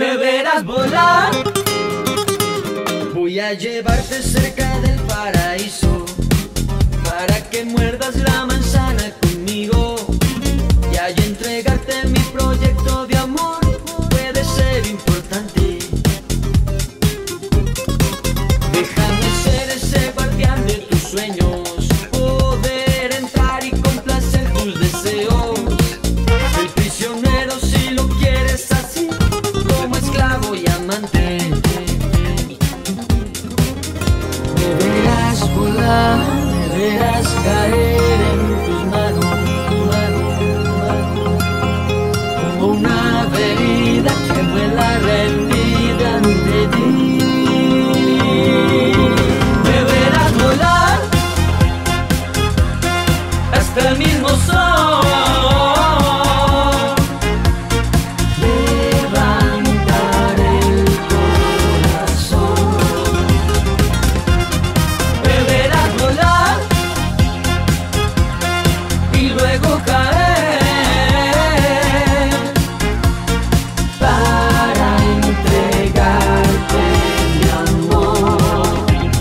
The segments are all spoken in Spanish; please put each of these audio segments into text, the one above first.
Me verás volar. Voy a llevarte cerca del paraíso para que muerdas la manzana conmigo y allí entregarte mi proyecto de amor. Puede ser importante. Déjame ser ese guardián de tus sueños, poder entrar y complacer tus deseos. El prisionero si lo quieres así, como esclavo y amante. Me verás volar, me verás caer en tus manos, como una avenida que vuela rendida ante ti. Me verás volar hasta el mismo sol, levantar el corazón. Me verás volar y luego caer para entregarte mi amor.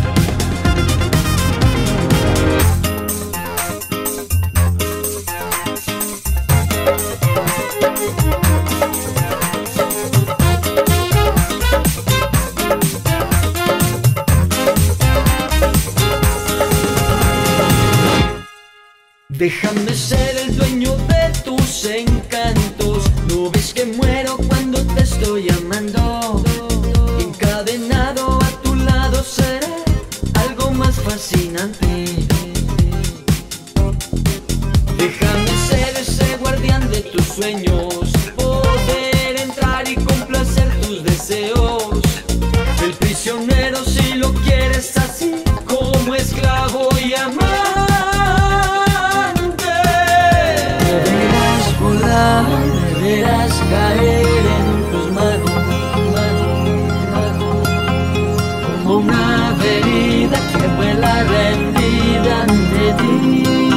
Déjame ser el dueño de tus encantos. ¿No ves que muero cuando te estoy amando? Encadenado a tu lado seré algo más fascinante. Déjame ser ese guardián de tus sueños, poder entrar y complacer tus deseos. El prisionero si lo quieres así, como esclavo y amante. Me verás caer en tus manos, como una avenida que vuela rendida ante ti.